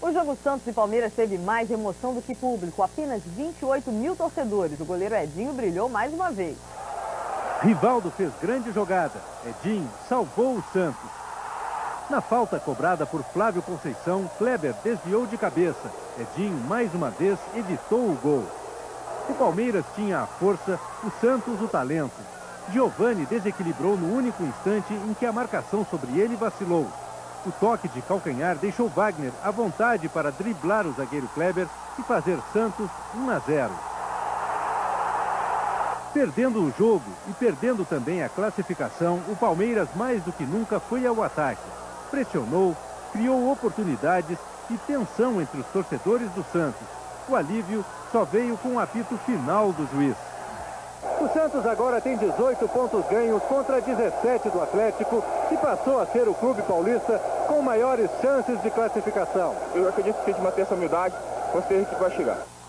O jogo Santos e Palmeiras teve mais emoção do que público. Apenas 28 mil torcedores. O goleiro Edinho brilhou mais uma vez. Rivaldo fez grande jogada. Edinho salvou o Santos. Na falta cobrada por Flávio Conceição, Kleber desviou de cabeça. Edinho, mais uma vez, evitou o gol. O Palmeiras tinha a força, o Santos o talento. Giovani desequilibrou no único instante em que a marcação sobre ele vacilou. O toque de calcanhar deixou Wagner à vontade para driblar o zagueiro Kleber e fazer Santos 1-0. Perdendo o jogo e perdendo também a classificação, o Palmeiras mais do que nunca foi ao ataque. Pressionou, criou oportunidades e tensão entre os torcedores do Santos. O alívio só veio com o apito final do juiz. O Santos agora tem 18 pontos ganhos contra 17 do Atlético e passou a ser o clube paulista com maiores chances de classificação. Eu acredito que se a gente manter essa humildade, com certeza que vai chegar.